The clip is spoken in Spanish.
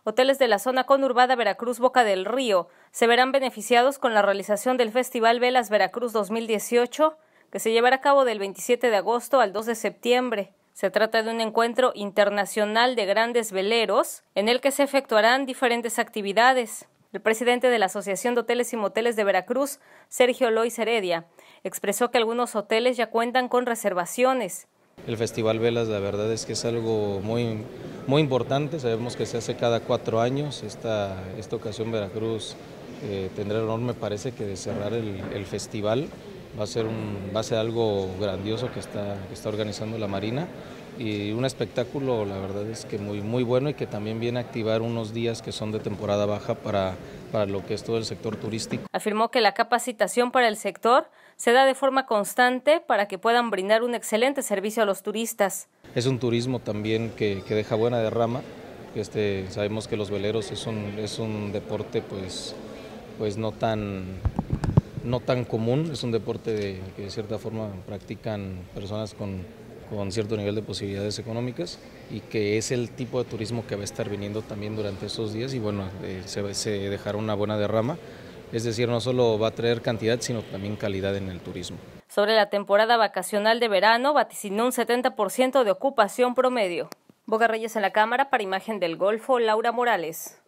Hoteles de la zona conurbada Veracruz-Boca del Río se verán beneficiados con la realización del Festival Velas Veracruz 2018, que se llevará a cabo del 27 de agosto al 2 de septiembre. Se trata de un encuentro internacional de grandes veleros en el que se efectuarán diferentes actividades. El presidente de la Asociación de Hoteles y Moteles de Veracruz, Sergio Lois Heredia, expresó que algunos hoteles ya cuentan con reservaciones. El Festival Velas, la verdad es que es algo muy importante. Sabemos que se hace cada 4 años. Esta ocasión Veracruz tendrá el honor, me parece, que de cerrar el festival. Va a ser algo grandioso que está organizando la Marina y un espectáculo, la verdad es que muy bueno, y que también viene a activar unos días que son de temporada baja para lo que es todo el sector turístico. Afirmó que la capacitación para el sector se da de forma constante para que puedan brindar un excelente servicio a los turistas. Es un turismo también que deja buena derrama. Sabemos que los veleros es un deporte pues no tan común, es un deporte que de cierta forma practican personas con cierto nivel de posibilidades económicas, y que es el tipo de turismo que va a estar viniendo también durante esos días, y bueno, se dejará una buena derrama, es decir, no solo va a traer cantidad, sino también calidad en el turismo. Sobre la temporada vacacional de verano, vaticinó un 70% de ocupación promedio. Boga Reyes en la cámara para Imagen del Golfo, Laura Morales.